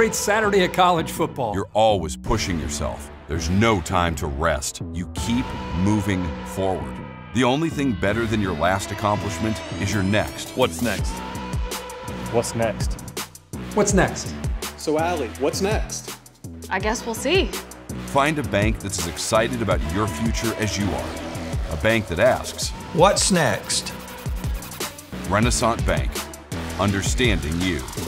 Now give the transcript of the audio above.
great Saturday of college football. You're always pushing yourself. There's no time to rest. You keep moving forward. The only thing better than your last accomplishment is your next. What's next? What's next? What's next? So, Allie, what's next? I guess we'll see. Find a bank that's as excited about your future as you are. A bank that asks, what's next? Renaissance Bank, understanding you.